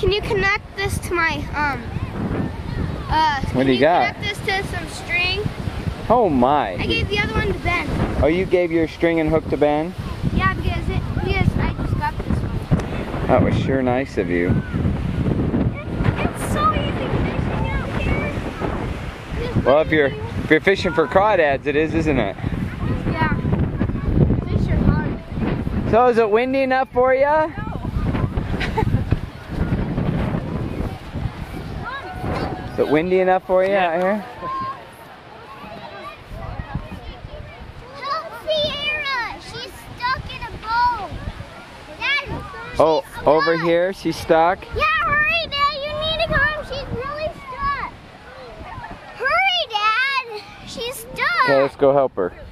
can you connect this to my what do you got? Connect this to some string. Oh my! I gave the other one to Ben. Oh, you gave your string and hook to Ben? Yeah, because I just got this one. That was sure nice of you. It's so easy fishing out here. Well, if you're fishing for crawdads, it is, isn't it? Yeah. Fish are hard. So is it windy enough for you? No. Is it windy enough for you out here? Help Sierra! She's stuck in a boat. Dad, Oh, over here, she's stuck. yeah, hurry, Dad! You need to come. She's really stuck. Hurry, Dad! She's stuck. Okay, let's go help her.